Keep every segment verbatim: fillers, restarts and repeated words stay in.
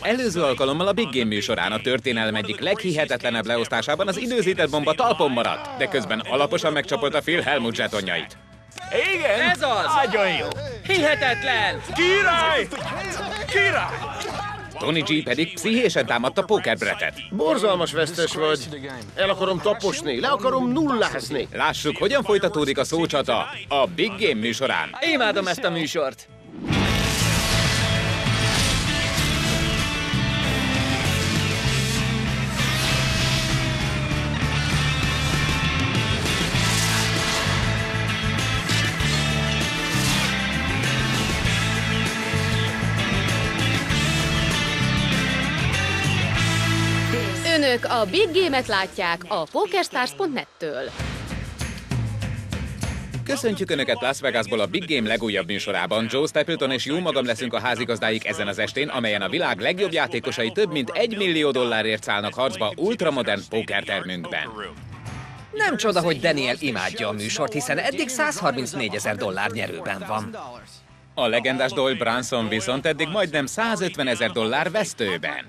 Előző alkalommal a Big Game műsorán a történelem egyik leghihetetlenebb leosztásában az időzített bomba talpon maradt, de közben alaposan megcsapolta Phil Hellmuth zsetonjait. Igen? Ez az! Nagyon jó! Hihetetlen! Király! Király! Tony G pedig pszichésen támadta pókerbrettet. Borzalmas vesztes vagy. El akarom taposni, le akarom nullázni. Lássuk, hogyan folytatódik a szócsata a Big Game műsorán. Imádom ezt a műsort! Önök a Big Game-et látják a PokerStars pont net-től. Köszöntjük Önöket Las Vegasból a Big Game legújabb műsorában. Joe Stapleton és jó magam leszünk a házigazdáik ezen az estén, amelyen a világ legjobb játékosai több mint egy millió dollárért szállnak harcba ultramodern pókertermünkben. Nem csoda, hogy Daniel imádja a műsort, hiszen eddig százharmincnégyezer dollár nyerőben van. A legendás Doyle Brunson viszont eddig majdnem százötvenezer dollár vesztőben.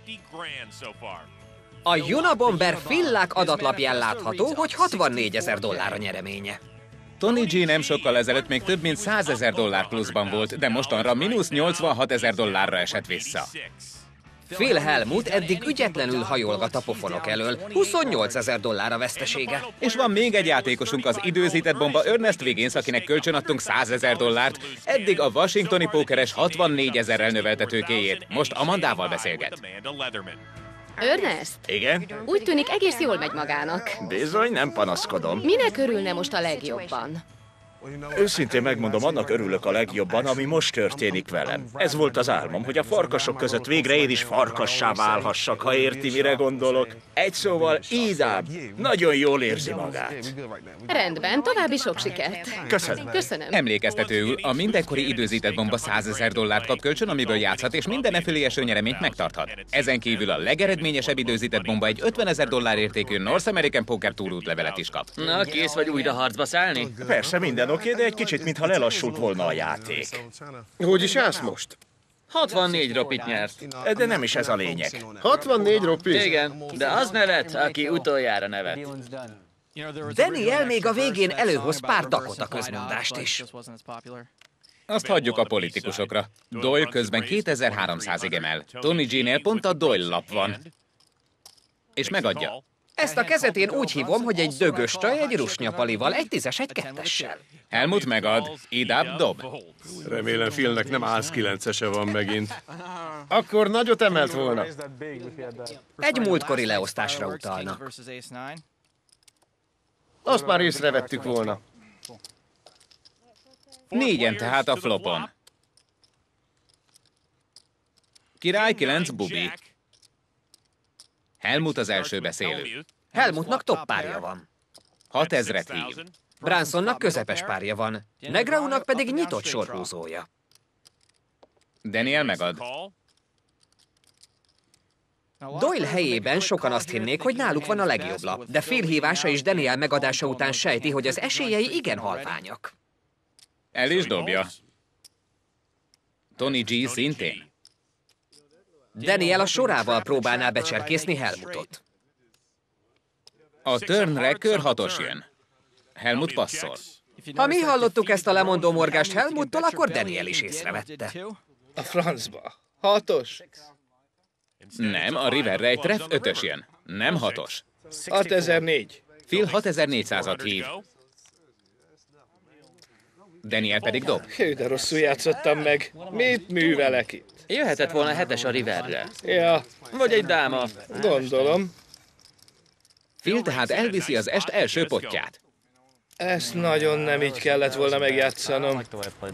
A Unabomber Fillák adatlapján látható, hogy hatvannégyezer dollár a nyereménye. Tony G nem sokkal ezelőtt még több mint százezer dollár pluszban volt, de mostanra mínusz nyolcvanhatezer dollárra esett vissza. Phil Hellmuth eddig ügyetlenül hajolgat a pofonok elől, huszonnyolcezer dollár a vesztesége. És van még egy játékosunk, az időzített bomba Ernest Wiggins, akinek kölcsön adtunk százezer dollárt. Eddig a washingtoni pókeres hatvannégyezer-rel növelte tőkéjét. Most Amandával beszélget. Ernest, Igen? úgy tűnik egész jól megy magának. Bizony, nem panaszkodom. Minek örülne most a legjobban? Őszintén megmondom, annak örülök a legjobban, ami most történik velem. Ez volt az álmom, hogy a farkasok között végre én is farkassá válhassak, ha érti, mire gondolok. Egy szóval, Idáb nagyon jól érzi magát. Rendben, további sok sikert. Köszönöm. Köszönöm. Emlékeztetőül, a mindenkori időzített bomba százezer dollárt kap kölcsön, amiből játszhat, és minden efölé eső nyereményt megtarthat. Ezen kívül a legeredményesebb időzített bomba egy ötvenezer dollár értékű North American Poker Tour útlevelet is kap. Na, kész vagy újra harcba szállni? Persze, minden oké, de egy kicsit, mintha lelassult volna a játék. Hogy is állsz most? hatvannégy ropit nyert. De nem is ez a lényeg. hatvannégy ropi? Igen, de az nevet, aki utoljára nevet. Daniel még a végén előhoz pár Dakota közmondást is. Azt hagyjuk a politikusokra. Doyle közben kétezer-háromszázig emel. Tony G-nél pont a Doyle lap van. És megadja. Ezt a kezet én úgy hívom, hogy egy dögös csaj egy rusnyapalival, egy tízes, egy kettessel. Hellmuth megad, Idáb dob. Remélem Philnek nem ász kilencese van megint. Akkor nagyot emelt volna. Egy múltkori leosztásra utalna. Azt már észrevettük volna. Négyen tehát a flopon. Király kilenc bubi. Hellmuth az első beszélő. Hellmuthnak top párja van. hatezret hív. Brunsonnak közepes párja van. Negraunak pedig nyitott sorhúzója. Daniel megad. Doyle helyében sokan azt hinnék, hogy náluk van a legjobb lap, de Phil hívása és Daniel megadása után sejti, hogy az esélyei igen halványak. El is dobja. Tony G szintén. Daniel a sorával próbálná becserkészni Hellmuthot. A turnre kör hatos jön. Hellmuth passzol. Ha mi hallottuk ezt a lemondó morgást Hellmuth-tól, akkor Daniel is észrevette. A francba. Hatos. Nem, a riverre egy treff ötös jön. Nem hatos. hatezer-négy. Phil hatezer-négyszázat hív. Daniel pedig dob. Hű, de rosszul játszottam meg. Mit művelek itt? Jöhetett volna hetes a riverre. Ja, Vagy egy dáma. gondolom. Phil tehát elviszi az est első pottját. Ezt nagyon nem így kellett volna megjátszanom.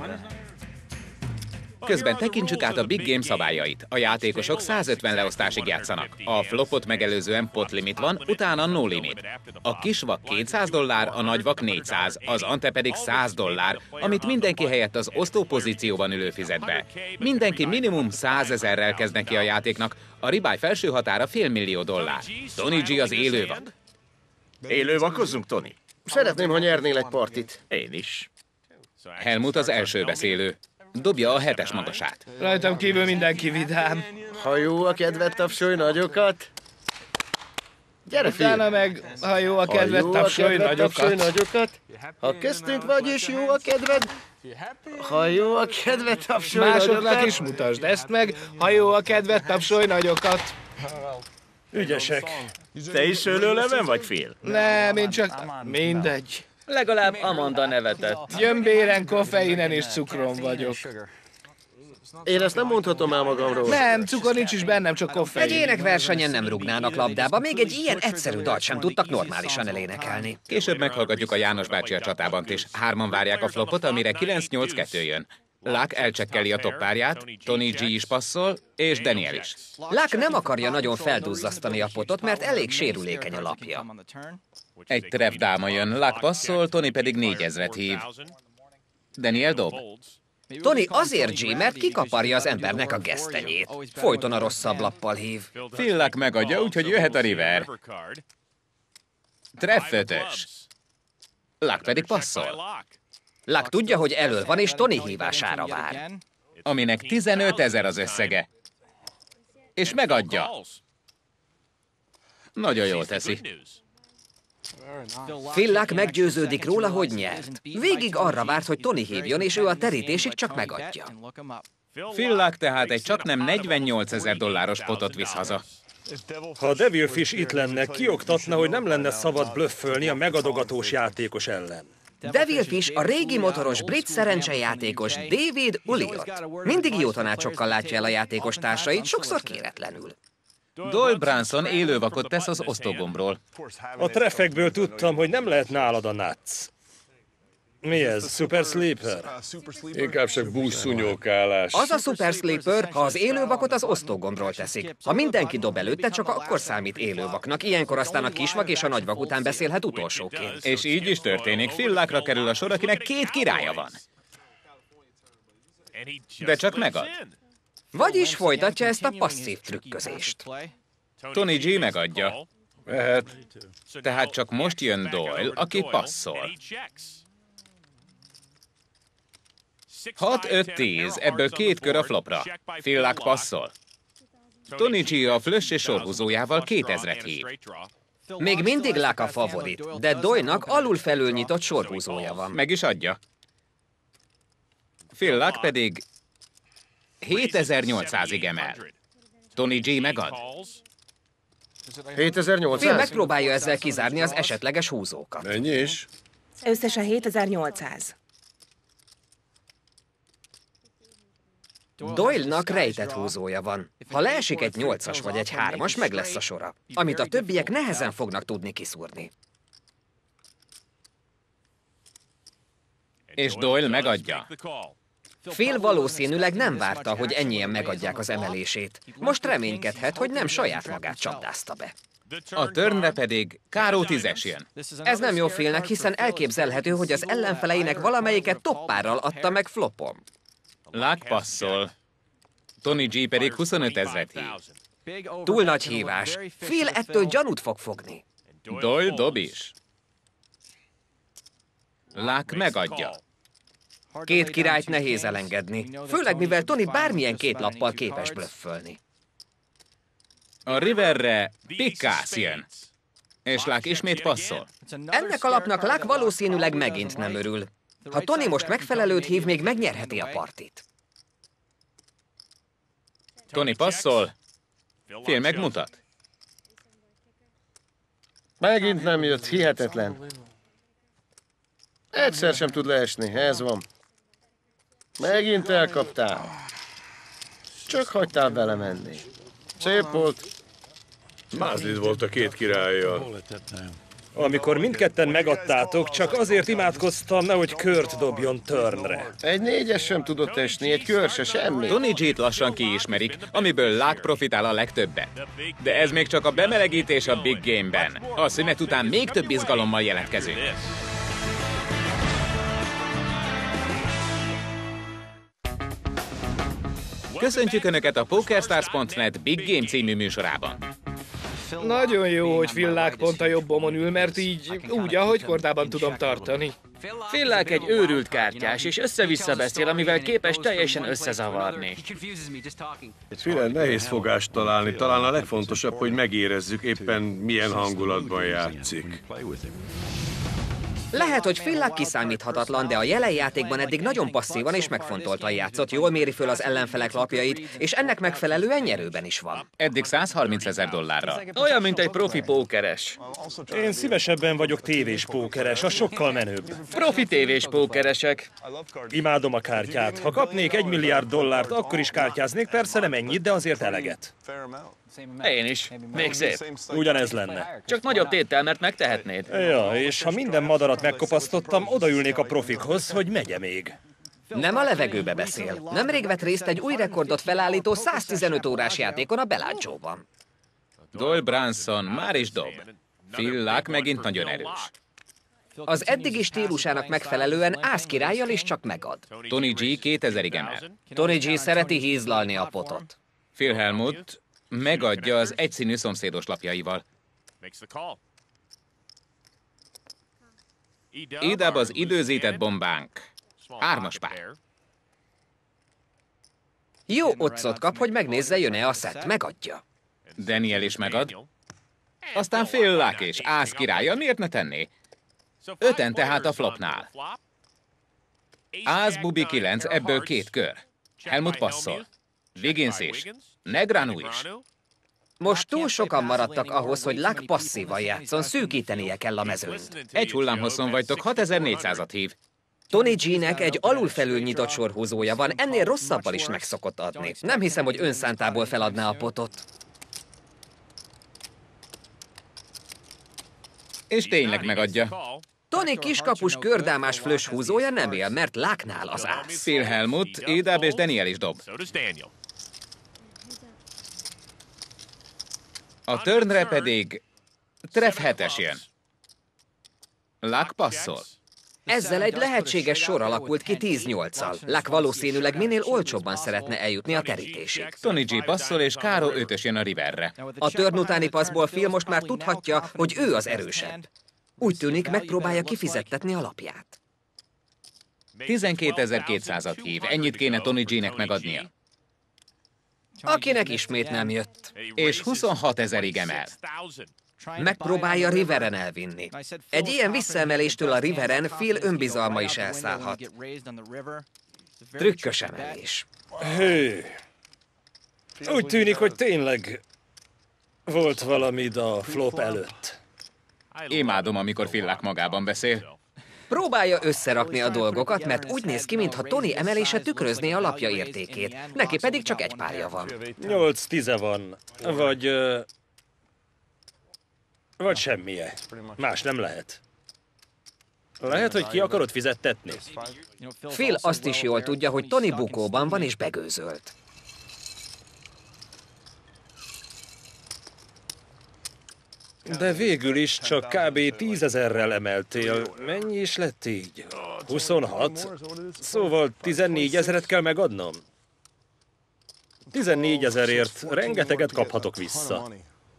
Közben tekintsük át a Big Game szabályait. A játékosok százötven leosztásig játszanak. A flopot megelőzően pot limit van, utána no limit. A kisvak kétszáz dollár, a nagyvak négyszáz, az ante pedig száz dollár, amit mindenki helyett az osztó pozícióban ülő fizet be. Mindenki minimum százezerrel kezd neki a játéknak, a ribály felső határa félmillió dollár. Tony G az élővak. Élő vakozzunk, Tony? Szeretném, ha nyernél egy partit. Én is. Hellmuth az első beszélő. Dobja a hetes magasát. Rajtam kívül mindenki vidám. Ha jó a kedved, tapsolj nagyokat. Gyere, Phil! Utána meg, ha jó a Ha kedved, jó a tapsolj kedved, tapsolj nagyokat. nagyokat. Ha köztünk vagy és jó a kedved, ha jó a kedved, tapsolj Másoknak nagyokat. is mutasd ezt meg, ha jó a kedved, tapsolj nagyokat. Ügyesek. Te is szőlőleven vagy, Phil? Nem, én csak... Mindegy. Legalább Amanda nevetett. Gyömbéren, koffeinen és cukron vagyok. Én ezt nem mondhatom el magamról. Nem, cukor nincs is bennem, csak Egy koffein. énekversenyen nem rúgnának labdába, még egy ilyen egyszerű dalt sem tudtak normálisan elénekelni. Később meghallgatjuk a János bácsi a csatában is. Hárman várják a flopot, amire kilenc nyolc kettő jön. Luck elcsekkeli a toppárját, Tony G is passzol, és Daniel is. Luck nem akarja nagyon felduzzasztani a potot, mert elég sérülékeny a lapja. Egy treff dáma jön, Luck passzol, Tony pedig négyezret hív. Daniel dob. Tony azért G, mert kikaparja az embernek a gesztenyét. Folyton a rosszabb lappal hív. Phil Luck megadja, úgyhogy jöhet a river. Treff ötös. Luck pedig passzol. Luck tudja, hogy elől van, és Tony hívására vár. Aminek tizenötezer az összege. És megadja. Nagyon jól teszi. Phil Luck meggyőződik róla, hogy nyert. Végig arra várt, hogy Tony hívjon, és ő a terítésig csak megadja. Phil Luck tehát egy csaknem negyvennyolcezer dolláros potot visz haza. Ha a Devilfish itt lenne, kioktatna, hogy nem lenne szabad blöffölni a megadogatós játékos ellen. Devilfish a régi motoros brit szerencsejátékos David Ulliott. Mindig jó tanácsokkal látja el a játékos társait, sokszor kéretlenül. Doyle Branson élővakot tesz az osztógombról. A treffekből tudtam, hogy nem lehet nálad a nuts. Mi ez? Super Sleeper? Inkább csak búszszunyókálás. Az a Super Sleeper, ha az élővakot az osztógombról teszik. Ha mindenki dob előtte, csak akkor számít élővaknak, ilyenkor aztán a kisvak és a nagyvak után beszélhet utolsóként. És így is történik. Phil Luckra kerül a sor, akinek két királya van. De csak megad. Vagyis folytatja ezt a passzív trükközést. Tony G megadja. Mehet. Tehát csak most jön Doyle, aki passzol. hat öt tíz, ebből két kör a flopra. Phil Luck passzol. Tony G a flush és sorhúzójával kétezret hív. Még mindig Luck a favorit, de Doyle-nak alul felül nyitott sorhúzója van. Meg is adja. Phil Luck pedig hétezer-nyolcszázig emel. Tony G megad. Phil hétezer-nyolcszáz? megpróbálja ezzel kizárni az esetleges húzókat. Mennyi is? Összesen hétezer-nyolcszáz. Doyle-nak rejtett húzója van. Ha leesik egy nyolcas vagy egy hármas, meg lesz a sora, amit a többiek nehezen fognak tudni kiszúrni. És Doyle megadja. Phil valószínűleg nem várta, hogy ennyien megadják az emelését. Most reménykedhet, hogy nem saját magát csapdázta be. A turnre pedig káró tízes jön. Ez nem jó Philnek, hiszen elképzelhető, hogy az ellenfeleinek valamelyiket toppárral adta meg flopon. Luck passzol. Tony G pedig huszonötezret hív. Túl nagy hívás. Phil ettől gyanút fog fogni. Doyle dob is. Luck megadja. Két királyt nehéz elengedni, főleg mivel Tony bármilyen két lappal képes blöffölni. A riverre Pikász jön. És Luck ismét passzol. Ennek a lapnak Luck valószínűleg megint nem örül. Ha Tony most megfelelőt hív, még megnyerheti a partit. Tony passzol. Phil megmutat. Megint nem jött, hihetetlen. Egyszer sem tud leesni, ez van. Megint elkaptál. Csak hagytál vele menni. Szép volt. Mázlid volt a két királlyal. Amikor mindketten megadtátok, csak azért imádkoztam, nehogy kört dobjon turnre. Egy négyes sem tudott esni, egy kör se, semmi. Tony G-t lassan kiismerik, amiből Luck profitál a legtöbbet. De ez még csak a bemelegítés a Big Game-ben. A szünet után még több izgalommal jelentkezünk. Köszöntjük Önöket a PokerStars pont net Big Game című műsorában. Nagyon jó, hogy Phil Luck pont a jobbomon ül, mert így úgy, ahogy kordában tudom tartani. Phillák egy őrült kártyás, és össze-vissza beszél, amivel képes teljesen összezavarni. Phil, nehéz fogást találni. Talán a legfontosabb, hogy megérezzük éppen milyen hangulatban játszik. Lehet, hogy Phil kiszámíthatatlan, de a jelen játékban eddig nagyon passzívan és megfontoltan játszott, jól méri föl az ellenfelek lapjait, és ennek megfelelően nyerőben is van. Eddig száz harminc ezer dollárra. Olyan, mint egy profi pókeres. Én szívesebben vagyok tévés pókeres, az sokkal menőbb. Profi tévés pókeresek. Imádom a kártyát. Ha kapnék egy milliárd dollárt, akkor is kártyáznék, persze nem ennyit, de azért eleget. Én is. Még szép. Ugyanez lenne. Csak nagyobb téttel, mert megtehetnéd. Ja, és ha minden madarat megkopasztottam, odaülnék a profikhoz, hogy megye még. Nem a levegőbe beszél. Nemrég vett részt egy új rekordot felállító száztizenöt órás játékon a Bellagio-ban. Doyle Branson már is dob. Phil megint nagyon erős. Az eddigi stílusának megfelelően ász királlyal is csak megad. Tony G kétezerig emel. Tony G szereti hízlalni a potot. Phil Hellmuth megadja az egyszínű szomszédos lapjaival. Idab az időzített bombánk. Hármas pár. Jó otcot kap, hogy megnézze, jön-e a szett. Megadja. Daniel is megad. Aztán Phil Luck és ász királya, miért ne tenné? Öten tehát a flopnál. Ász bubi kilenc, ebből két kör. Hellmuth passzol. Wiggins is. Negreanu is. Most túl sokan maradtak ahhoz, hogy Luck passzívan játszon, szűkítenie kell a mezőnyt. Egy hullámhosszon vagytok, hatezer-négyszázat hív. Tony G-nek egy alulfelül nyitott sorhúzója van, ennél rosszabbal is meg szokott adni. Nem hiszem, hogy önszántából feladná a potot. És tényleg megadja. Tony kiskapus kördámás flös húzója nem él, mert Lucknál az ász. Phil Hellmuth, Idab és Daniel is dob. A turnre pedig treff hetes jön. Luck passzol. Ezzel egy lehetséges sor alakult ki tíz nyolccal. Luck valószínűleg minél olcsóbban szeretne eljutni a terítésig. Tony G passzol, és Káró ötös jön a riverre. A turn utáni passzból Phil most már tudhatja, hogy ő az erősebb. Úgy tűnik, megpróbálja kifizettetni a lapját. tizenkétezer-kétszázat hív, ennyit kéne Tony G-nek megadnia. Akinek ismét nem jött. És huszonhat ezerig emel. Megpróbálja Riveren elvinni. Egy ilyen visszaemeléstől a Riveren Phil önbizalma is elszállhat. Trükkös emelés. Hű. Úgy tűnik, hogy tényleg volt valamid a flop előtt. Imádom, amikor Phil Luck magában beszél. Próbálja összerakni a dolgokat, mert úgy néz ki, mintha Tony emelése tükrözné a lapja értékét. Neki pedig csak egy párja van. Nyolc tíze van. Vagy... Uh, vagy semmije. Más nem lehet. Lehet, hogy ki akarod fizettetni? Phil azt is jól tudja, hogy Tony bukóban van és begőzölt. De végül is csak kb. tízezerrel emeltél. Mennyi is lett így? huszonhat? Szóval tizennégy ezeret kell megadnom? tizennégy ezerért rengeteget kaphatok vissza.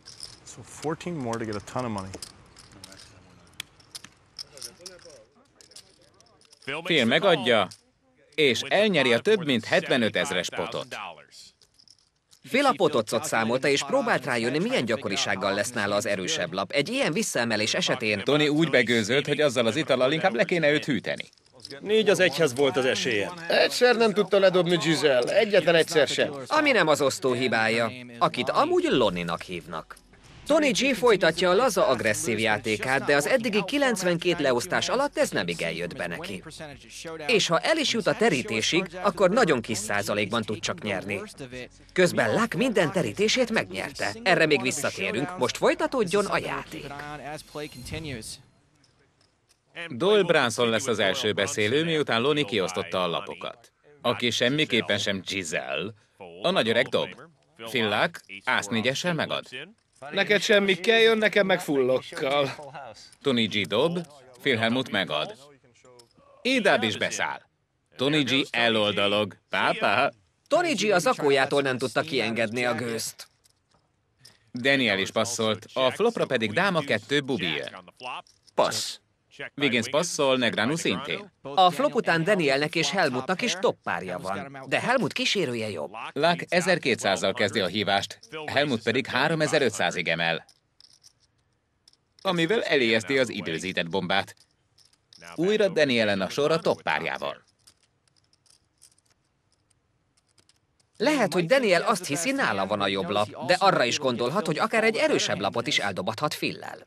Phil megadja, és elnyeri a több mint hetvenöt ezres potot. Phil a potocot számolta, és próbált rájönni, milyen gyakorisággal lesz nála az erősebb lap. Egy ilyen visszaemelés esetén... Tony úgy begőzölt, hogy azzal az itallal inkább le kéne őt hűteni. Négy az egyhez volt az esélye. Egyszer nem tudta ledobni Giselle, egyetlen egyszer sem. Ami nem az osztó hibája, akit amúgy Lonnie-nak hívnak. Tony G folytatja a laza agresszív játékát, de az eddigi kilencvenkét leosztás alatt ez nem igen jött be neki. És ha el is jut a terítésig, akkor nagyon kis százalékban tud csak nyerni. Közben Luck minden terítését megnyerte. Erre még visszatérünk, most folytatódjon a játék. Doyle Branson lesz az első beszélő, miután Lonnie kiosztotta a lapokat. Aki semmiképpen sem Giselle, a nagy öreg dob. Phil Luck ász négyessel megad. Neked semmi kell, jön nekem meg fullokkal. Tony G dob, Phil Hellmuth megad. Idab is beszáll. Tony G eloldalog. Pápá. Tony G az akójától nem tudta kiengedni a gőzt. Daniel is passzolt, a flopra pedig dáma kettő bubi jön. Passz. Wiggins passzol, Negreanu szintén. A flop után Danielnek és Helmutnak is top párja van, de Helmut kísérője jobb. Luck ezerkétszázzal kezdi a hívást, Helmut pedig háromezer-ötszázig emel, amivel elélyezti az időzített bombát. Újra Danielen a sor a top párjával. Lehet, hogy Daniel azt hiszi, nála van a jobb lap, de arra is gondolhat, hogy akár egy erősebb lapot is eldobhathat Phillel.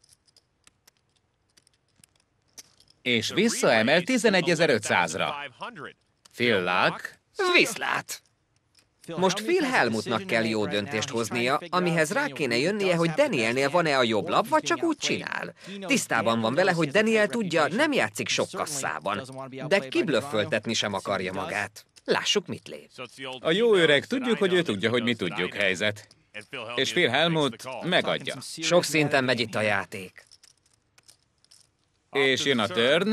És visszaemel tizenegyezer-ötszázra. Phil Luck Viszlát! Most Phil Helmutnak kell jó döntést hoznia, amihez rá kéne jönnie, hogy Danielnél van-e a jobb lap, vagy csak úgy csinál. Tisztában van vele, hogy Daniel tudja, nem játszik sok kasszában, de kiblöfföltetni sem akarja magát. Lássuk, mit lép. A jó öreg, tudjuk, hogy ő tudja, hogy mi tudjuk helyzet. És Phil Helmut megadja. Sok szinten megy itt a játék. És jön a turn.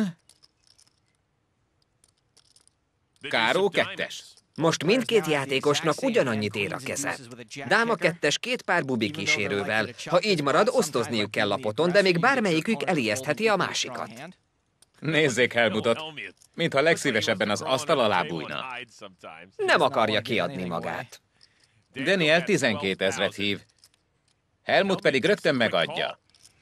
Káró kettes. Most mindkét játékosnak ugyanannyit ér a keze. Dáma kettes két pár bubi kísérővel. Ha így marad, osztozniuk kell lapoton, de még bármelyikük elijesztheti a másikat. Nézzék Helmutot, mintha legszívesebben az asztal alá bújna. Nem akarja kiadni magát. Daniel tizenkétezret hív. Helmut pedig rögtön megadja.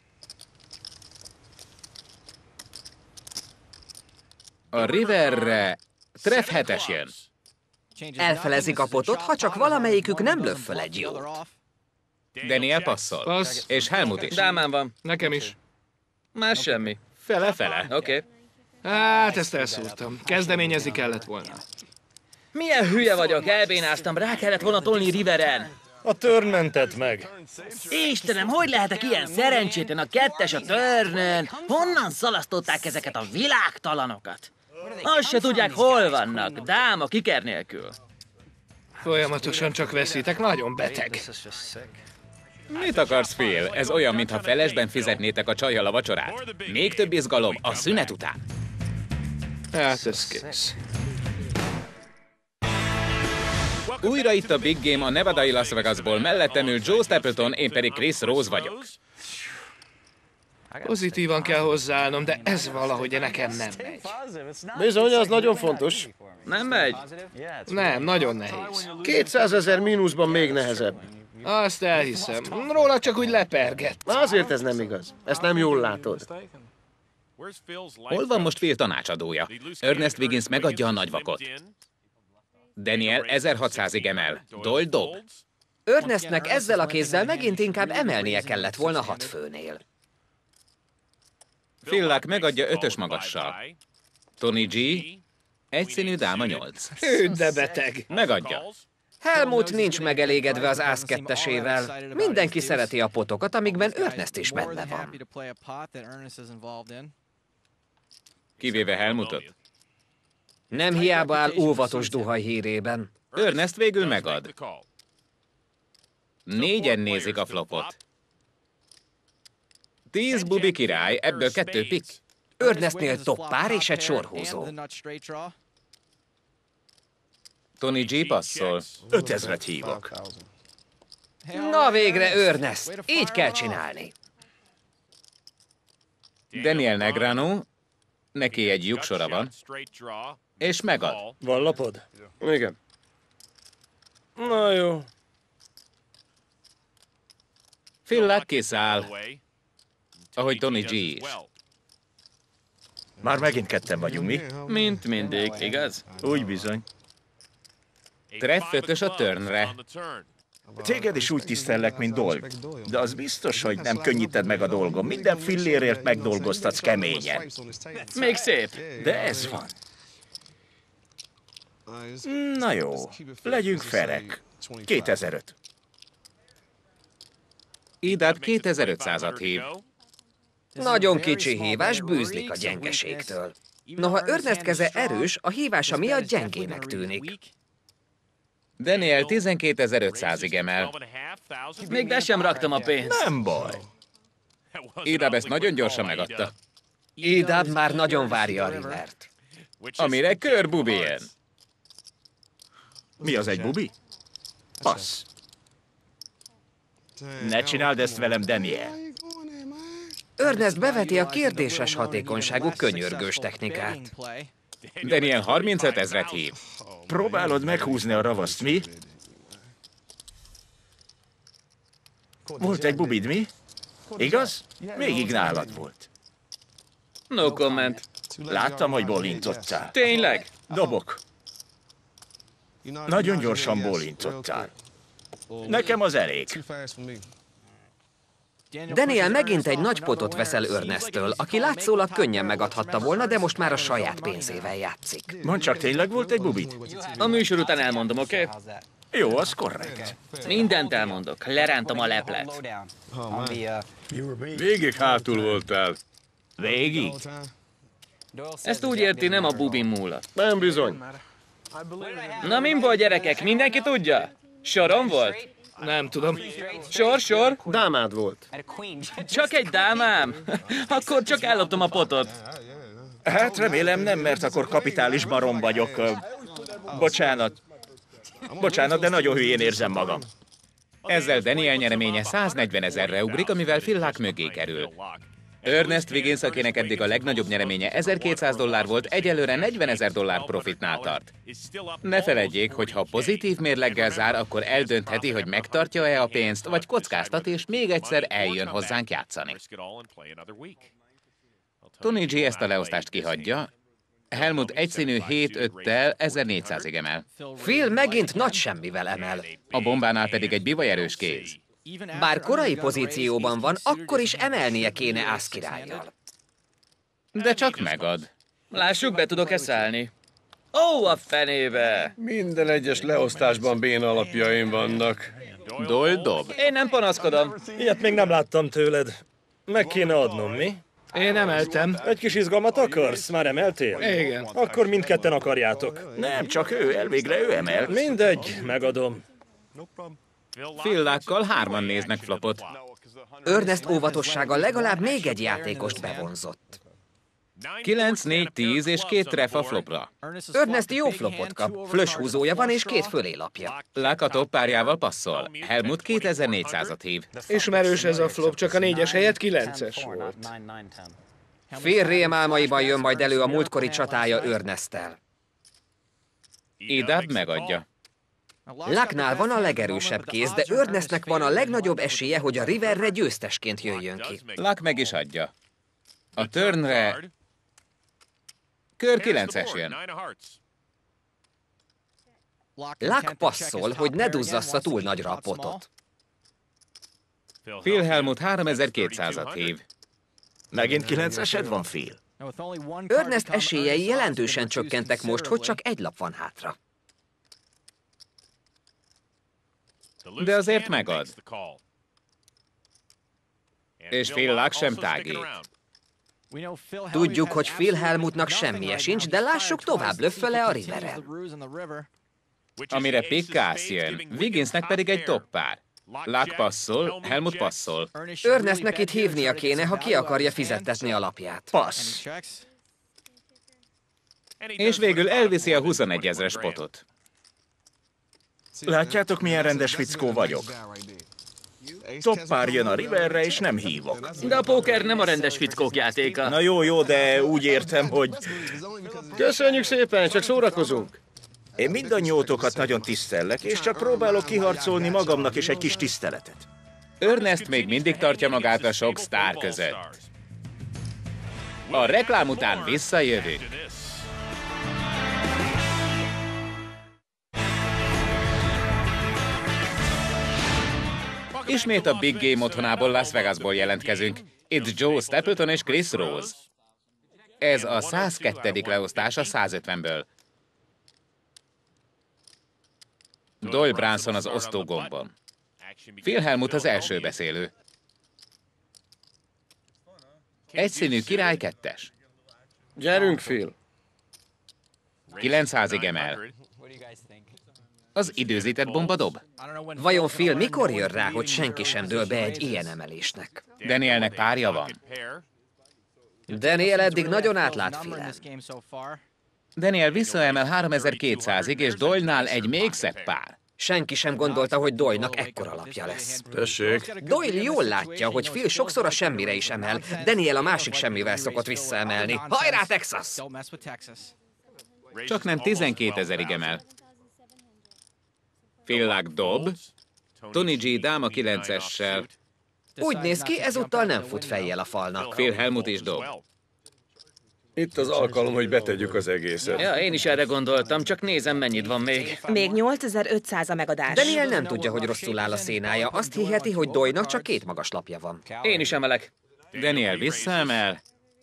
A riverre treff hetes jön. Elfelezik a potot, ha csak valamelyikük nem blöfföl egy jót. Daniel passzol. Passz. És Helmut is. Dámán van. Nekem is. Más semmi. Fele-fele. Oké. Okay. Hát, ezt elszúrtam. Kezdeményezni kellett volna. Milyen hülye vagyok, elbénáztam, rá kellett volna tolni Riveren. A turn mentett meg. Istenem, hogy lehetek ilyen szerencsétlen a kettes a törnön? Honnan szalasztották ezeket a világtalanokat? Azt se tudják, hol vannak, dáma kiker nélkül. Folyamatosan csak veszítek, nagyon beteg. Mit akarsz, Phil? Ez olyan, mintha felesben fizetnétek a csajjal a vacsorát. Még több izgalom a szünet után. Hát ez kész. Újra itt a Big Game a nevadai Las Vegasból, mellettem ül Joe Stapleton, én pedig Chris Rose vagyok. Pozitívan kell hozzáállnom, de ez valahogy nekem nem megy. Bizony, az nagyon fontos. Nem megy? Nem, nagyon nehéz. kétszázezer mínuszban még nehezebb. Azt elhiszem. Róla csak úgy leperget. Azért ez nem igaz. Ezt nem jól látod. Hol van most Phil tanácsadója? Ernest Wiggins megadja a nagyvakot. Daniel ezerhatszázig emel. Doyle dob. Ernestnek ezzel a kézzel megint inkább emelnie kellett volna hat főnél. Phil Luck megadja ötös magassal. Tony G. Egyszínű dáma nyolc. Hű, de beteg. Megadja. Helmut nincs megelégedve az ász kettesével. Mindenki szereti a potokat, amikben Ernest is benne van. Kivéve Helmutot. Nem hiába áll óvatos duhaj hírében. Ernest végül megad. Négyen nézik a flopot. Tíz bubi király, ebből kettő pik. Ernestnél top pár és egy sorhúzó. Tony G passzol. Ötezret hívok. Na végre, Ernest! Így kell csinálni. Daniel Negreanu, neki egy lyuksora van, és megad. Van lapod? Igen. Na jó. Phil Luck kiszáll, ahogy Tony G is. Már megint ketten vagyunk, mi? Mint mindig, igaz? Úgy bizony. Treff ötös a turnre. Téged is úgy tisztellek, mint Doyle. De az biztos, hogy nem könnyíted meg a dolgom. Minden fillérért megdolgoztatsz keményen. Még szép. De ez van. Na jó, legyünk ferek. kétezer-öt. Idab kétezer-ötszázat hív. Nagyon kicsi hívás, bűzlik a gyengeségtől. Noha Ernest keze erős, a hívása miatt gyengének tűnik. Daniel tizenkétezer-ötszázig emel. Még be sem raktam a pénzt. Nem baj. Idab ezt nagyon gyorsan megadta. Idab már nagyon várja a rivert. Amire kör bubi jön. Mi az egy bubi? Passz. Ne csináld ezt velem, Daniel. Ernest beveti a kérdéses hatékonyságú könyörgős technikát. Daniel harmincöt ezret hív. Próbálod meghúzni a ravaszt, mi? Volt egy bubid, mi? Igaz? Végig nálad volt. No comment. Láttam, hogy bólintottál. Tényleg? Dobok. Nagyon gyorsan bólintottál. Nekem az elég. Daniel megint egy nagy potot veszel Ernesttől, aki látszólag könnyen megadhatta volna, de most már a saját pénzével játszik. Mondd csak, tényleg volt egy bubid? A műsor után elmondom, oké? Okay? Jó, az korrekt. Mindent elmondok. Lerántom a leplet. Végig hátul voltál. Végig? Ezt úgy érti, nem a bubin múlott. Nem bizony. Na min volt, gyerekek? Mindenki tudja? Soron volt? Nem tudom. Sor, sor? Dámád volt. Csak egy dámám? Akkor csak elloptam a potot. Hát remélem nem, mert akkor kapitális barom vagyok. Bocsánat. Bocsánat, de nagyon hülyén érzem magam. Ezzel Daniel nyereménye száznegyven ezerre ugrik, amivel Phil Lack mögé kerül. Ernest Wiggins, akinek eddig a legnagyobb nyereménye ezerkétszáz dollár volt, egyelőre negyvenezer dollár profitnál tart. Ne feledjék, hogy ha pozitív mérleggel zár, akkor eldöntheti, hogy megtartja-e a pénzt, vagy kockáztat, és még egyszer eljön hozzánk játszani. Tony G ezt a leosztást kihagyja. Helmut egyszínű hét öttel ezernégyszázig emel. Phil megint nagy semmivel emel. A bombánál pedig egy bivajerős kéz. Bár korai pozícióban van, akkor is emelnie kéne Ász királlyal. De csak megad. Lássuk, be tudok-e szállni. Ó, a fenébe! Minden egyes leosztásban béna alapjaim vannak. Dold dob. Én nem panaszkodom. Ilyet még nem láttam tőled. Meg kéne adnom, mi? Én emeltem. Egy kis izgalmat akarsz? Már emeltél? Igen. Akkor mindketten akarjátok. Nem, csak ő, elvégre ő emel. Mindegy, megadom. Phil Lackkal hárman néznek flopot. Ernest óvatossága legalább még egy játékost bevonzott. kilenc, négy, tíz és két tref a flopra. Ernest jó flopot kap, flush húzója van és két fölélapja. Lack a top párjával passzol. Helmut kétezer-négyszázat hív. Ismerős ez a flop, csak a négyes helyett kilences volt. Phil rémálmaiban jön majd elő a múltkori csatája Ernesttel. Idab megadja. Lacknál van a legerősebb kéz, de Ernestnek van a legnagyobb esélye, hogy a Riverre győztesként jöjjön ki. Lack meg is adja. A turnre kör kilences jön. Lack passzol, hogy ne duzzassza túl nagyra a potot. Phil Helmut háromezer-kétszázat hív. Megint kilencesed van, Phil? Ernest esélyei jelentősen csökkentek most, hogy csak egy lap van hátra. De azért megad. És Phil Lack sem tágít. Tudjuk, hogy Phil Helmutnak semmije sincs, de lássuk tovább löffele a Riverrel. Amire Pikkász jön, Wigginsnek pedig egy top pár. Lack passzol, Helmut passzol. Ernestnek itt hívnia kéne, ha ki akarja fizettetni a lapját. Passz. És végül elviszi a huszonegy ezres potot. Látjátok, milyen rendes fickó vagyok? Top pár jön a Riverre, és nem hívok. De a póker nem a rendes fickók játéka. Na jó, jó, de úgy értem, hogy... Köszönjük szépen, csak szórakozunk. Én mindannyiótokat nagyon tisztellek, és csak próbálok kiharcolni magamnak is egy kis tiszteletet. Ernest még mindig tartja magát a sok sztár között. A reklám után visszajövünk. Ismét a Big Game otthonából, Las Vegasból jelentkezünk. Itt Joe Stapleton és Chris Rose. Ez a százkettő leosztás a százötvenből. Doyle Branson az osztógombon. Phil Helmut az első beszélő. Egyszínű király kettes. Gyerünk, Phil. kilencszázig emel. Az időzített bomba dob. Vajon Phil mikor jön rá, hogy senki sem dől be egy ilyen emelésnek? Danielnek párja van. Daniel eddig nagyon átlát Philen. Daniel visszaemel háromezer-kétszázig, és Doyle-nál egy még szebb pár. Senki sem gondolta, hogy Doyle-nak ekkora lapja lesz. Tessék. Doyle jól látja, hogy Phil sokszor a semmire is emel, Daniel a másik semmivel szokott visszaemelni. Hajrá, Texas! Csak nem tizenkétezerig emel. Phil Luck dob, Tony G dáma kilencessel. Úgy néz ki, ezúttal nem fut fejjel a falnak. Phil Hellmuth is dob. Itt az alkalom, hogy betegyük az egészet. Ja, én is erre gondoltam, csak nézem, mennyit van még. Még nyolcezer-ötszáz a megadás. Daniel nem tudja, hogy rosszul áll a szénája. Azt hiheti, hogy Doyle-nak csak két magas lapja van. Én is emelek. Daniel visszaemel.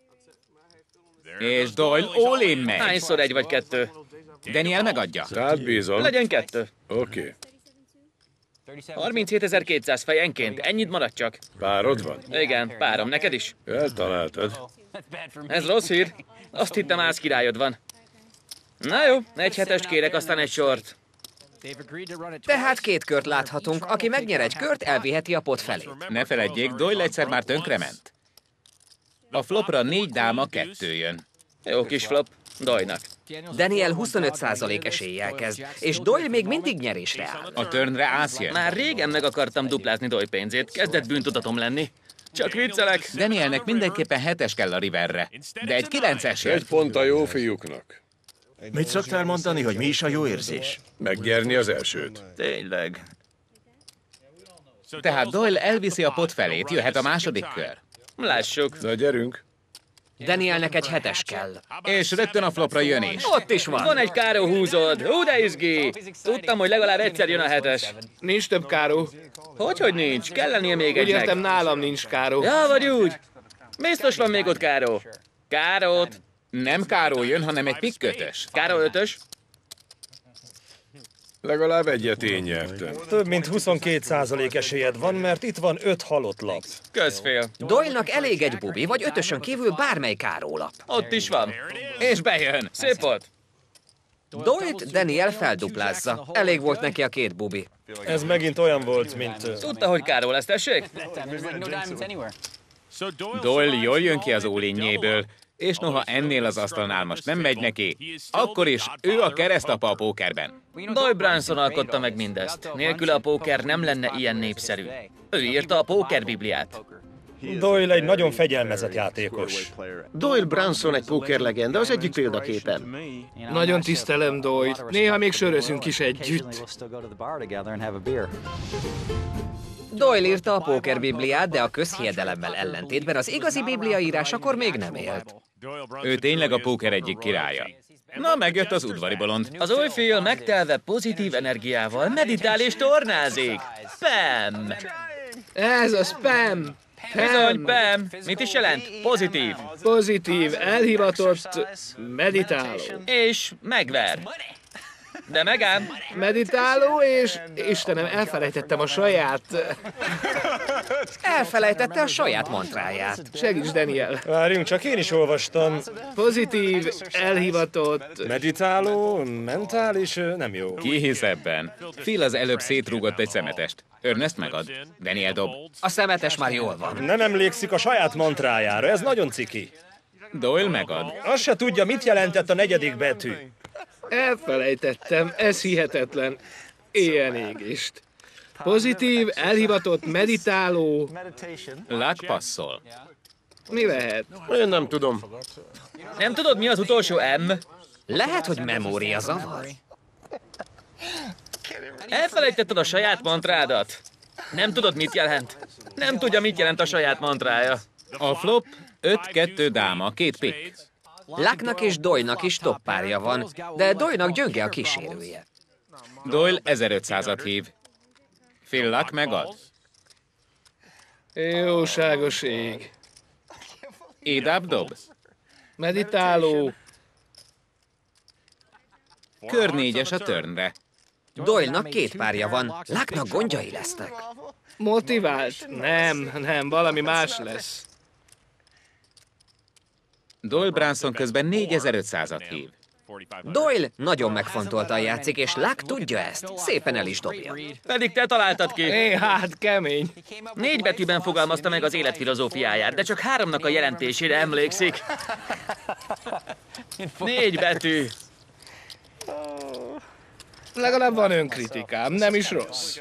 És Doyle all-in megy. Hányszor egy vagy kettő? Daniel megadja. Tehát bízom. Legyen kettő. Oké. Okay. harminchétezer-kétszáz fejenként, ennyit marad csak. Párod van? Igen, párom, neked is. Eltaláltad. Ez rossz hír. Azt hittem ász királyod van. Na jó, egy hetest kérek, aztán egy sort. Tehát két kört láthatunk. Aki megnyer egy kört, elviheti a pot felé. Ne feledjék, Doyle egyszer már tönkrement. A flopra négy dáma, kettő jön. Jó kis flop. Doyle-nak. Daniel huszonöt százalék eséllyel kezd, és Doyle még mindig nyerésre áll. A turnre ász jön. Már régen meg akartam duplázni Doyle pénzét. Kezdett bűntudatom lenni. Csak viccelek. Danielnek mindenképpen hetes kell a riverre, de egy kilences jön. Egy pont a jó fiúknak. Mit szoktál mondani, hogy mi is a jó érzés? Megnyerni az elsőt. Tényleg. Tehát Doyle elviszi a pot felét, jöhet a második kör. Lássuk. Na gyerünk. Danielnek egy hetes kell. És rögtön a flopra jön is. Ott is van. Van egy káró húzod. Hú, de izgi. Tudtam, hogy legalább egyszer jön a hetes. Nincs több káró. Hogyhogy nincs? Kell lennie még Úgy egynek. értem, nálam nincs káró. Ja, vagy úgy. Biztos van még ott káró. Kárót. Nem káró jön, hanem egy pikkötös. Káró ötös. Legalább egyet én nyertem. Több mint huszonkét százalék esélyed van, mert itt van öt halott lap. Közfél. Doyle-nak elég egy bubi, vagy ötösön kívül bármely kárólap. Ott is van. És bejön. Szép volt. Doyle-t Daniel felduplázza. Elég volt neki a két bubi. Ez megint olyan volt, mint... Tudta, hogy káró lesz, tessék? Doyle jól jön ki az all-injéből, és noha ennél az asztalnál most nem megy neki, akkor is ő a keresztapa a pókerben. Doyle Branson alkotta meg mindezt. Nélküle a póker nem lenne ilyen népszerű. Ő írta a póker bibliát. Doyle egy nagyon fegyelmezett játékos. Doyle Branson egy pókerlegenda, az egyik példaképem. Nagyon tisztelem Doyle-t. Néha még sörözünk is együtt. Doyle írta a póker bibliát, de a közhiedelemmel ellentétben az igazi biblia írásakor még nem élt. Ő tényleg a póker egyik királya. Na, megjött az udvari bolond. Az új film megtelve pozitív energiával meditál és tornázik. Pam! Ez a spam. Bizony, Pam! Mit is jelent? Pozitív. Pozitív, elhivatott, meditáló. És megver. De megám. Meditáló, és Istenem, elfelejtettem a saját... Elfelejtette a saját mantráját. Segíts, Daniel. Várjunk, csak én is olvastam. Pozitív, elhivatott... Meditáló, mentális, nem jó. Ki hisz ebben? Phil az előbb szétrúgott egy szemetest. Ernest megad. Daniel dob. A szemetes már jól van. Nem emlékszik a saját mantrájára, ez nagyon ciki. Doyle megad. Azt se tudja, mit jelentett a negyedik betű. Elfelejtettem, ez hihetetlen. Ilyen égést. Pozitív, elhivatott, meditáló... Luck passzol. Mi lehet? Én nem tudom. Nem tudod, mi az utolsó M? Lehet, hogy memória zavar. Elfelejtetted a saját mantrádat. Nem tudod, mit jelent. Nem tudja, mit jelent a saját mantrája. A flop öt kettő dáma, két pick. Lucknak és Doyle-nak is top párja van, de Doyle-nak gyönge a kísérője. Doyle ezerötszázat hív. Phil Luck megad. Jóságos ég. Édább dob. Meditáló. Kör négyes a turnre. Doyle-nak két párja van, Lucknak gondjai lesznek. Motivált? Nem, nem, valami más lesz. Doyle Branson közben négyezer-ötszázat hív. Doyle nagyon megfontoltan játszik, és Luck tudja ezt. Szépen el is dobja. Pedig te találtad ki. É, hát kemény. Négy betűben fogalmazta meg az életfilozófiáját, de csak háromnak a jelentésére emlékszik. Négy betű. legalább van önkritikám, nem is rossz.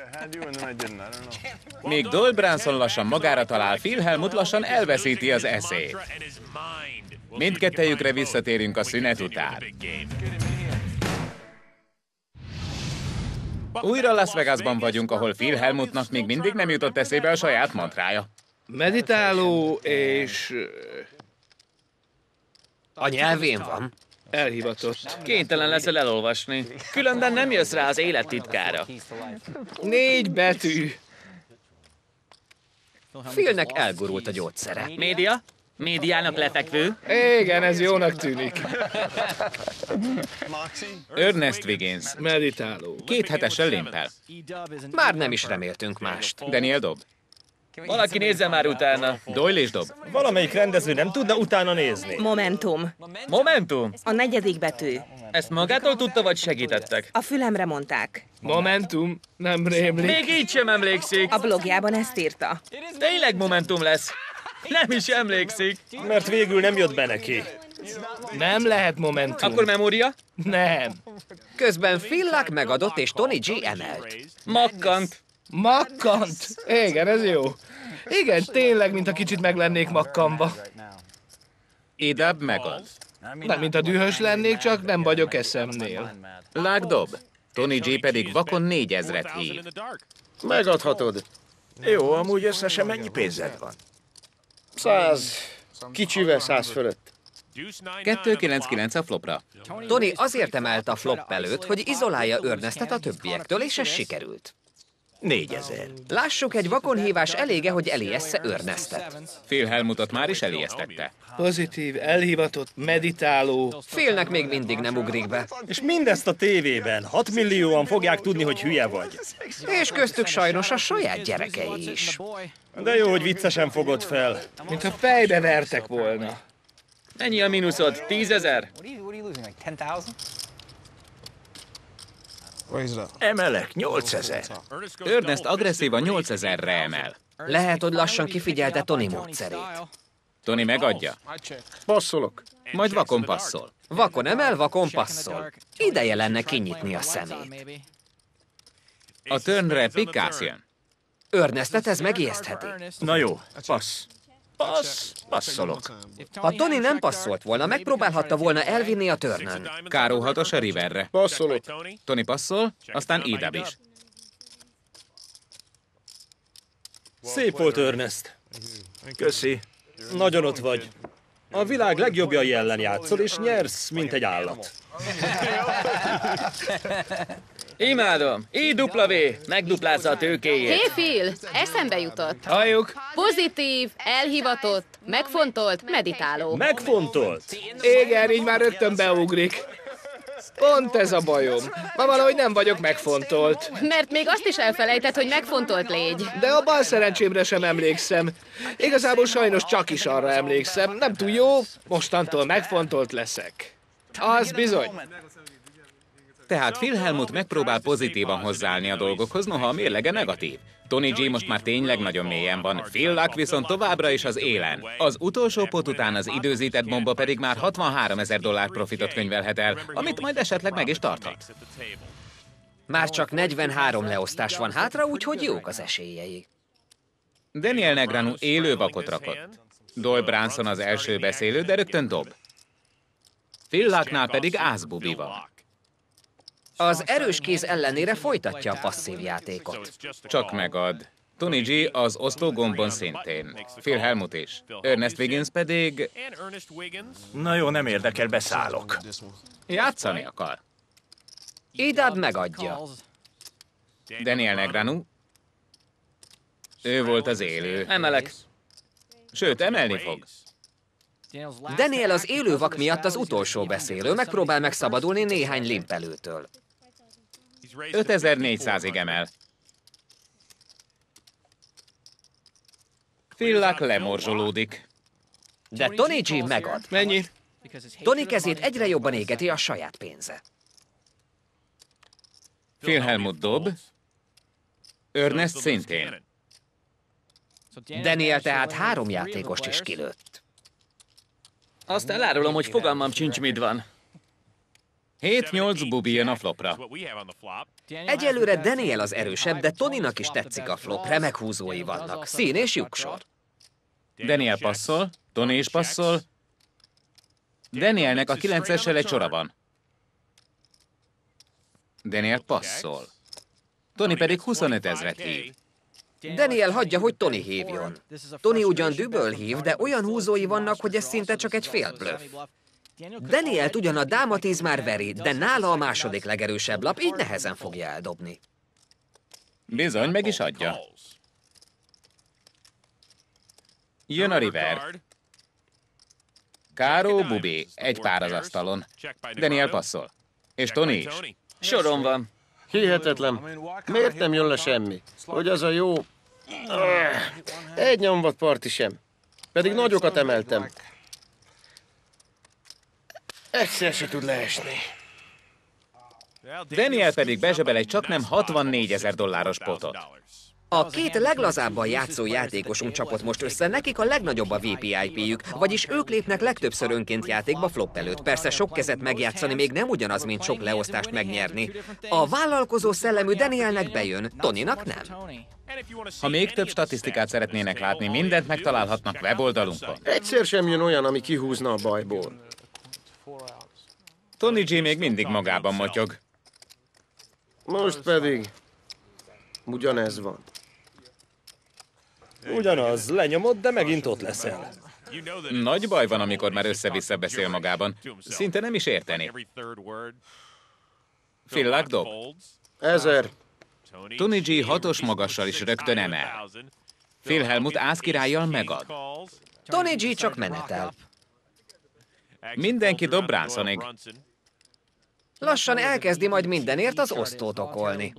Míg Doyle Branson lassan magára talál, Phil Hellmuth lassan elveszíti az eszét. Mindkettejükre visszatérünk a szünet után. Újra Las Vegasban vagyunk, ahol Phil Hellmuthnak még mindig nem jutott eszébe a saját mantrája. Meditáló és... A nyelvén van. Elhivatott. Kénytelen leszel elolvasni. Különben nem jössz rá az élet titkára. Négy betű. Philnek elgurult a gyógyszere. Média? Médiának lefekvő? Igen, ez jónak tűnik. Ernest Wiggins. Meditáló. Két hetesen limpel. Már nem is reméltünk mást. Daniel Dob. Valaki nézze már utána. Doyle és Dob. Valamelyik rendező nem tudna utána nézni. Momentum. Momentum? A negyedik betű. Ezt magától tudta, vagy segítettek? A fülemre mondták. Momentum? Nem rémlik. Még így sem emlékszik. A blogjában ezt írta. Tényleg Momentum lesz. Nem is emlékszik. Mert végül nem jött be neki. Nem lehet Momentum. Akkor memória? Nem. Közben Phil Lack megadott, és Tony G emelt. Makkant. Makkant? Igen, ez jó. Igen, tényleg, mint a kicsit meg lennék makkanva. Idab megad. Nem, mint a dühös lennék, csak nem vagyok eszemnél. Lack Dob. Tony G pedig vakon négyezret hív. Megadhatod. Jó, amúgy összesen mennyi pénzed van? Száz. Kicsivel száz fölött. kettő kilenc kilenc a flopra. Tony azért emelte a flop előtt, hogy izolálja Ernestet a többiektől, és ez sikerült. Négyezer. Lássuk, egy vakonhívás elége, hogy elijessze Ernestet. Phil Hellmuthot már is elijesztette. Pozitív, elhivatott, meditáló. Philnek még mindig nem ugrik be. És mindezt a tévében. Hat millióan fogják tudni, hogy hülye vagy. És köztük sajnos a saját gyerekei is. De jó, hogy viccesen fogod fel. Mintha fejbe vertek volna. Mennyi a mínuszod? Tízezer? Emelek nyolcezer. Ernest agresszívan nyolcezerre emel. Lehet, hogy lassan kifigyelte Tony módszerét. Tony megadja. Passzolok. Majd vakon passzol. Vakon emel, vakon passzol. Ideje lenne kinyitni a szemét. A turnre Pikász jön. Ernestet ez megijesztheti. Na jó, passz. Passz, passzolok. Ha Tony nem passzolt volna, megpróbálhatta volna elvinni a turnön. Káró hatos a riverre. Passzolok. Tony passzol, aztán Idab is. Szép volt, Ernest. Köszi. Nagyon ott vagy. A világ legjobbjai ellen játszol, és nyersz, mint egy állat. Imádom. I W. Megduplázza a tőkéjét. Hé, Phil, eszembe jutott. Halljuk? Pozitív, elhivatott, megfontolt, meditáló. Megfontolt. Igen, így már rögtön beugrik. Pont ez a bajom. Ma valahogy nem vagyok megfontolt. Mert még azt is elfelejtett, hogy megfontolt légy. De a bal szerencsémre sem emlékszem. Igazából sajnos csak is arra emlékszem. Nem túl jó, mostantól megfontolt leszek. Az bizony. Tehát Phil Hellmuth megpróbál pozitívan hozzáállni a dolgokhoz, noha a mérlege negatív. Tony G most már tényleg nagyon mélyen van, Phil Lack viszont továbbra is az élen. Az utolsó pot után az időzített bomba pedig már hatvanháromezer dollár profitot könyvelhet el, amit majd esetleg meg is tarthat. Már csak negyvenhárom leosztás van hátra, úgyhogy jók az esélyei. Daniel Negreanu élő vakot rakott. Doyle Branson az első beszélő, de rögtön dob. Phil Lacknál pedig ázbubi van. Az erős kéz ellenére folytatja a passzív játékot. Csak megad. Tony G az osztógombon szintén. Phil Hellmuth is. Ernest Wiggins pedig... Na jó, nem érdekel, beszállok. Játszani akar. Idab megadja. Daniel Negreanu. Ő volt az élő. Emelek. Sőt, emelni fog. Daniel az élő vak miatt az utolsó beszélő, megpróbál megszabadulni néhány limpelőtől. ötezer-négyszázig emel. Phil Lack lemorzsolódik. De Tony G megad. Mennyi? Tony kezét egyre jobban égeti a saját pénze. Phil Hellmuth dob. Ernest szintén. Daniel tehát három játékost is kilőtt. Azt elárulom, hogy fogalmam sincs, mit van. hét nyolc Bubi jön a flopra. Egyelőre Daniel az erősebb, de Tonynak is tetszik a flop, remek húzói vannak. Szín és lyuksor. Daniel passzol, Tony is passzol. Danielnek a kilencessel egy sora van. Daniel passzol. Tony pedig huszonöt ezret hív. Daniel hagyja, hogy Tony hívjon. Tony ugyan düböl hív, de olyan húzói vannak, hogy ez szinte csak egy fél bluff. Danielt ugyan a dáma tíz már veri, de nála a második legerősebb lap, így nehezen fogja eldobni. Bizony, meg is adja. Jön a river. Káró, Bubi, egy pár az asztalon. Daniel passzol. És Tony is. Soron van. Hihetetlen. Miért nem jön le semmi? Hogy az a jó... Egy nyomvat parti sem. Pedig nagyokat emeltem. Egyszer se tud leesni. Daniel pedig bezsebel egy csaknem hatvannégyezer dolláros potot. A két leglazábban játszó játékosunk csapott most össze, nekik a legnagyobb a vé pé i pé-jük, vagyis ők lépnek legtöbbször önként játékba flop előtt. Persze sok kezet megjátszani még nem ugyanaz, mint sok leosztást megnyerni. A vállalkozó szellemű Danielnek bejön, Tonynak nem. Ha még több statisztikát szeretnének látni, mindent megtalálhatnak weboldalunkon. Egyszer sem jön olyan, ami kihúzna a bajból. Tony G még mindig magában motyog. Most pedig ugyanez van. Ugyanaz, lenyomod, de megint ott leszel. Nagy baj van, amikor már össze-vissza beszél magában. Szinte nem is érteni. Fillák dob. Ezer. Tony G hatos magassal is rögtön emel. Phil Hellmuth ászkirállyal megad. Tony G csak menetel. Mindenki dob Bransonig. Lassan elkezdi majd mindenért az osztót okolni.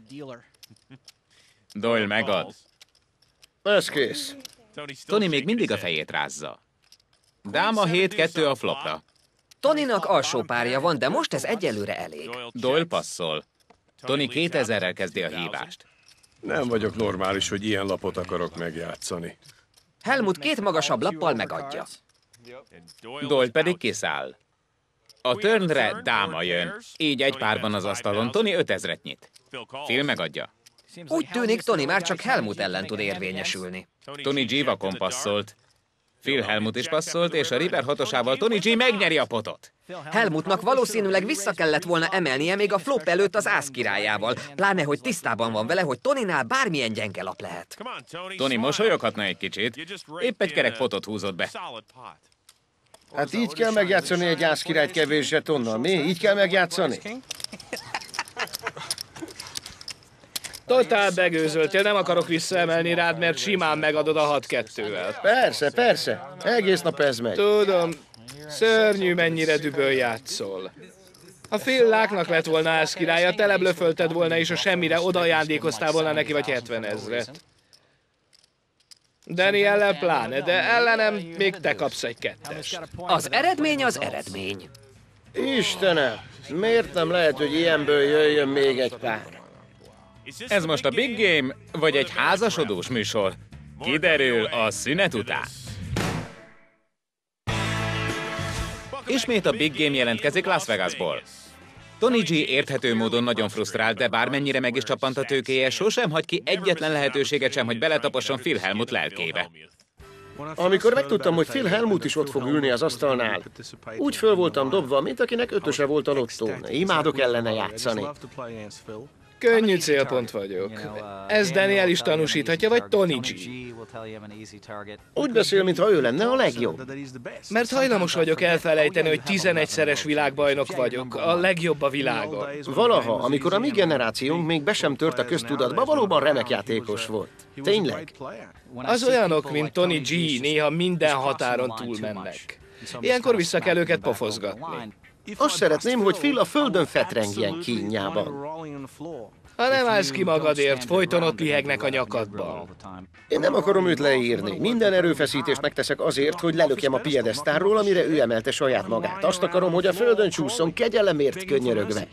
Doyle megad. Ez kész. Tony még mindig a fejét rázza. Dáma hét kettő a flopra. Tonynak alsó párja van, de most ez egyelőre elég. Doyle passzol. Tony kétezerrel kezdi a hívást. Nem vagyok normális, hogy ilyen lapot akarok megjátszani. Hellmuth két magasabb lappal megadja. Doyle pedig kiszáll. A turnre dáma jön. Így egy párban az asztalon. Tony ötezret nyit. Phil megadja. Úgy tűnik, Tony már csak Hellmuth ellen tud érvényesülni. Tony G vakon passzolt. Phil Hellmuth is passzolt, és a river hatosával Tony G megnyeri a potot. Hellmuthnak valószínűleg vissza kellett volna emelnie még a flop előtt az ász királyával, pláne, hogy tisztában van vele, hogy Tonynál bármilyen gyenge lap lehet. Tony mosolyoghatna egy kicsit. Épp egy kerek potot húzott be. Hát így kell megjátszani egy ászkirályt kevés zsetonnal, mi? Így kell megjátszani? Totál begőzöltél, nem akarok visszaemelni rád, mert simán megadod a hat kettővel. Persze, persze. Egész nap ez megy. Tudom, szörnyű, mennyire düböl játszol. Ha Phil Láknak lett volna ászkirálya, teleblöfölted volna, és a semmire odaajándékoztál volna neki vagy hetven ezret. Daniellel pláne, de ellenem még te kapsz egy kettest. Az eredmény az eredmény. Istenem, miért nem lehet, hogy ilyenből jöjjön még egy pár? Ez most a Big Game, vagy egy házasodós műsor? Kiderül a szünet után. Ismét a Big Game jelentkezik Las Vegasból. Tony G érthető módon nagyon frusztrált, de bármennyire meg is csappant a tőkéje, sosem hagy ki egyetlen lehetőséget sem, hogy beletaposson Phil Hellmuth lelkébe. Amikor megtudtam, hogy Phil Hellmuth is ott fog ülni az asztalnál, úgy föl voltam dobva, mint akinek ötöse volt a lottó. Imádok ellene játszani. Könnyű célpont vagyok. Ez Daniel is tanúsíthatja, vagy Tony G. Úgy beszél, mintha ő lenne a legjobb. Mert hajlamos vagyok elfelejteni, hogy tizenegyszeres világbajnok vagyok, a legjobb a világon. Valaha, amikor a mi generációnk még be sem tört a köztudatba, valóban remek játékos volt. Tényleg? Az olyanok, mint Tony G, néha minden határon túlmennek. Ilyenkor vissza kell őket pofozgatni. Azt szeretném, hogy Phil a földön fetrengjen kínjában. Ha nem állsz ki magadért, folyton ott lihegnek a nyakadban. Én nem akarom őt leírni. Minden erőfeszítést megteszek azért, hogy lelökjem a piedesztárról, amire ő emelte saját magát. Azt akarom, hogy a földön csúszson kegyelemért könnyörögve.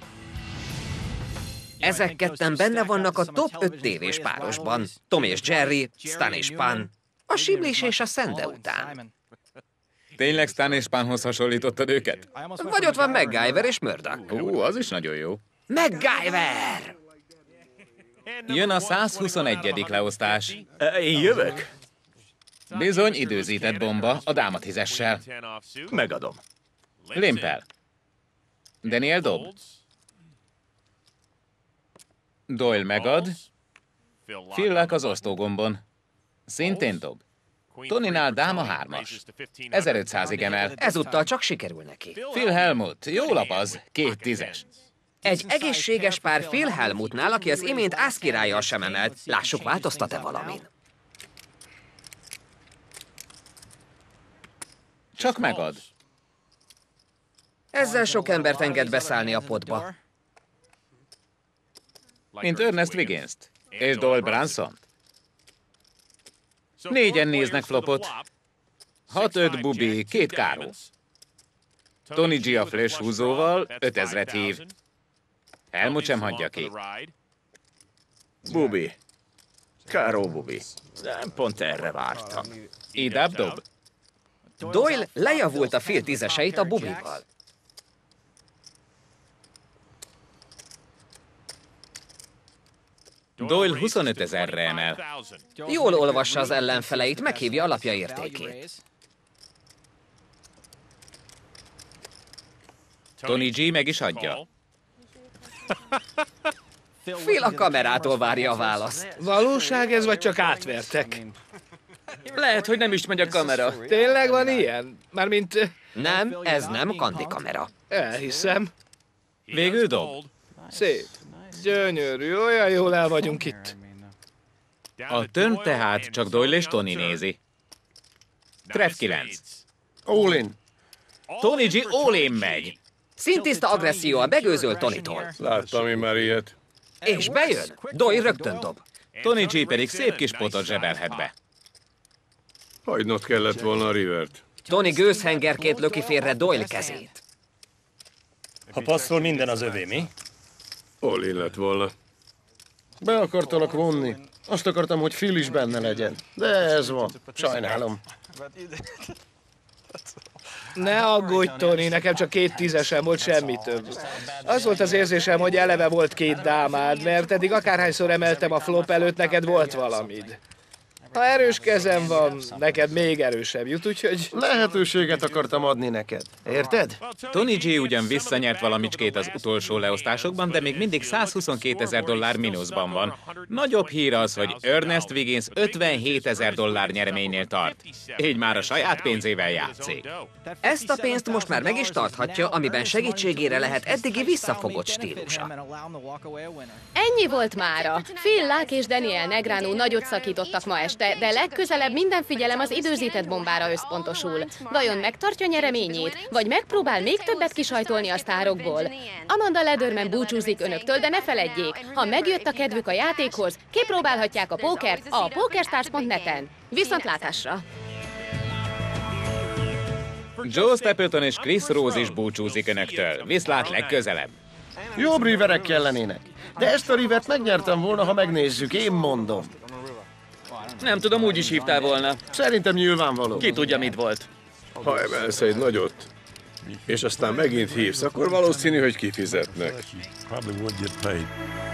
Ezek ketten benne vannak a top öt tévés párosban. Tom és Jerry, Stan és Pan, a Siblis és a Szende után. Tényleg Stan és Panhoz hasonlítottad őket? Vagy ott van MacGyver és Murdoch. Ú, az is nagyon jó. MacGyver! Jön a százhuszonegyedik leosztás. Én jövök? Bizony időzített bomba a dámatízessel. Megadom. Limpel. Daniel dob. Doyle megad. Philnek az osztógombon. Szintén dob. Toninál dáma hármas. ezerötszázig emel. Ezúttal csak sikerül neki. Phil Hellmuth, jó lap az, két tízes. Egy egészséges pár Phil Hellmuthnál, aki az imént ász királlyal sem emelt. Lássuk, változtat-e valamin. Csak megad. Ezzel sok embert enged beszállni a potba. Mint Ernest Wiggins-t. És Doyle Branson. Négyen néznek flopot. Hat-öt bubi, két káró. Tony G a flash húzóval ötezret hív. Helmut sem hagyja ki. Bubi. Káró bubi. Nem pont erre vártam. Idab dob. Doyle lejavult a Phil tízeseit a bubival. Doyle huszonötezerre emel. Jól olvassa az ellenfeleit, meghívja alapja értékét. Tony G meg is adja. Phil a kamerától várja a választ. Valóság ez, vagy csak átvertek? Lehet, hogy nem is megy a kamera. Tényleg van ilyen? Mármint... Nem, ez nem kandi kamera. Elhiszem. Végül dob. Szép. Gyönyörű, olyan jól el vagyunk itt. A tön tehát csak Doyle és Tony nézi. Trev kilenc. All-in. Tony G all-in megy. Szintiszta agresszióan begőzöl Tonytól. Láttam én már ilyet. És bejön. Doyle rögtön dob. Tony G pedig szép kis potot zsebelhet be. Hagynod kellett volna a Rivert. Tony gőzhengerként löki félre Doyle kezét. Ha passzol, minden az övé, mi? All-in lett volna. Be akartalak vonni. Azt akartam, hogy Phil is benne legyen. De ez van. Sajnálom. Ne aggódj, Tony, nekem csak két tízesem volt, semmi több. Az volt az érzésem, hogy eleve volt két dámád, mert eddig akárhányszor emeltem a flop előtt, neked volt valamid. Ha erős kezem van, neked még erősebb jut, úgyhogy... Lehetőséget akartam adni neked. Érted? Tony G ugyan visszanyert valamicskét az utolsó leosztásokban, de még mindig százhuszonkétezer dollár mínuszban van. Nagyobb hír az, hogy Ernest Wiggins ötvenhétezer dollár nyereménynél tart. Így már a saját pénzével játszik. Ezt a pénzt most már meg is tarthatja, amiben segítségére lehet eddigi visszafogott stílusa. Ennyi volt mára. Phil Lack és Daniel Negreanu nagyot szakítottak ma este, de legközelebb minden figyelem az időzített bombára összpontosul. Vajon megtartja nyereményét, vagy megpróbál még többet kisajtolni a sztárokból? Amanda Lederman búcsúzik önöktől, de ne feledjék, ha megjött a kedvük a játékhoz, kipróbálhatják a pókert a pokerstars pont net-en. Viszontlátásra! Joe Stapleton és Chris Rose is búcsúzik önöktől. Viszlát legközelebb. Jobb riverek kellenének. De ezt a rivert megnyertem volna, ha megnézzük, én mondom. Nem tudom, úgy is hívtál volna. Szerintem nyilvánvaló. Ki tudja, mit volt. Ha emelsz egy nagyot, és aztán megint hívsz, akkor valószínű, hogy kifizetnek. Probably would get paid.